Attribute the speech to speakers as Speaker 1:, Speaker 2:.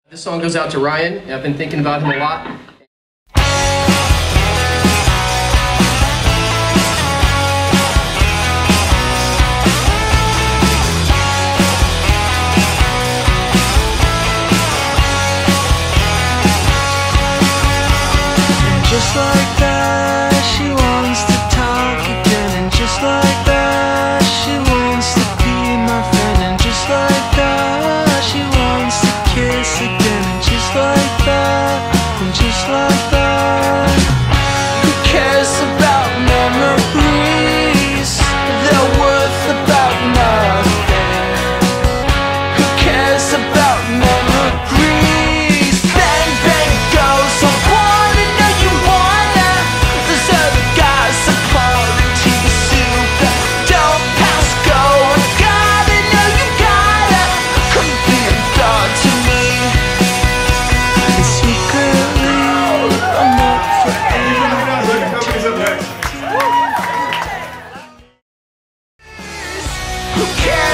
Speaker 1: This song goes out to Ryan. I've been thinking about him a lot.
Speaker 2: Just like that, she wants to talk again. And just like that, she wants to be my friend. And just like that, she wants to kiss again. And just like that, and just like that. Who cares about memories? They're worth about nothing. Who cares about memories? Bang, bang goes on. Who cares?